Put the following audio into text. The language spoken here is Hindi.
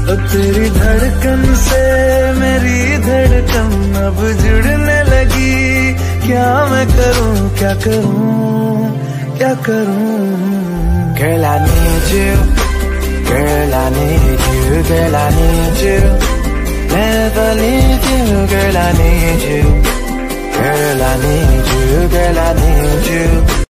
ओ तेरी धड़कन से मेरी धड़कन अब जुड़ने लगी। क्या मैं करूं क्या करूं क्या करूं। Girl, I need you. Girl, I need you. Girl, I need you. Never leave you. Girl, I need you. Girl, I need you. Girl, I need you.